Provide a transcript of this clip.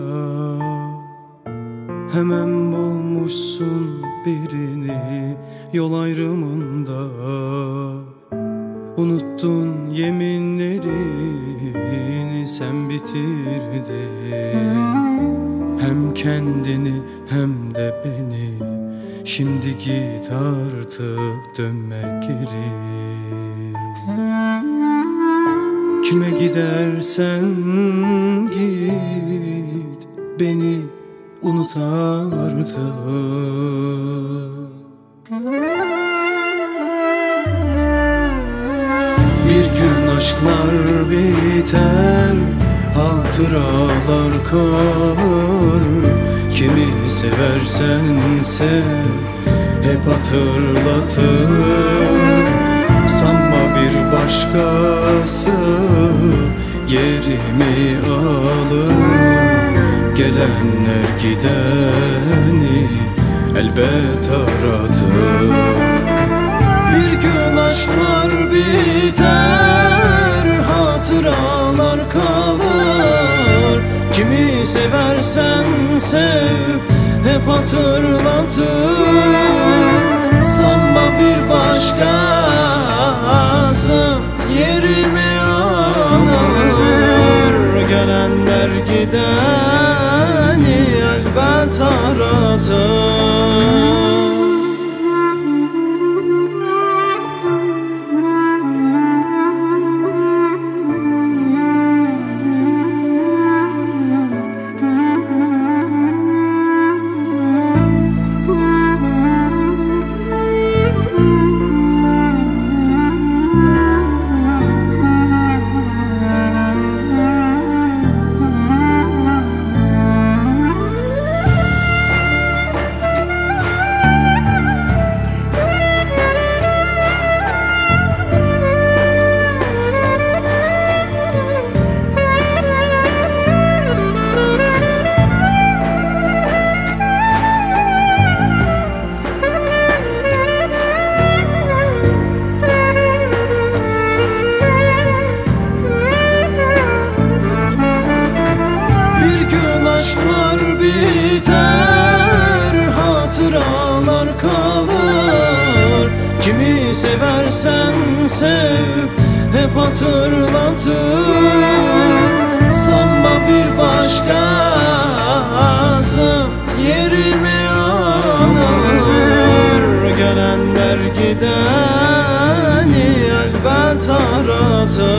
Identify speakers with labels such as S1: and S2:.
S1: hemen bulmuşsun birini yol ayrımında. Unuttun yeminlerini sen bitirdin, hem kendini hem de beni. Şimdi git artık, dönmek geri. Kime gidersen git, beni unut artık. Bir gün aşklar biter, hatıralar kalır. Kimi seversen sev, hep hatırlatır. Sanma bir başkası yerimi alır. Gelenler gideni elbet aratır. Bir gün aşklar biter, hatıralar kalır. Kimi seversen sev, hep hatırlatır. Sanma bir başkası yerimi alır. Gelenler gideni elbet aratır. Hatıralar kalır. Kimi seversen sev, hep hatırlatır. Sanma bir başkası yerimi alır. Gelenler gideni elbet aratır.